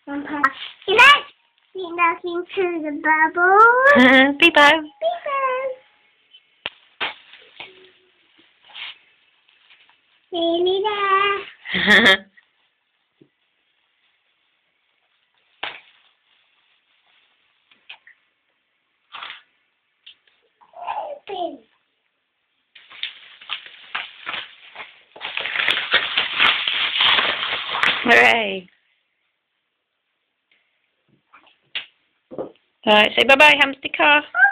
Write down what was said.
You like me looking through the bubble? Beebo. Beebo. Nearly there. Open. Hooray. Alright, say bye-bye, hamster car.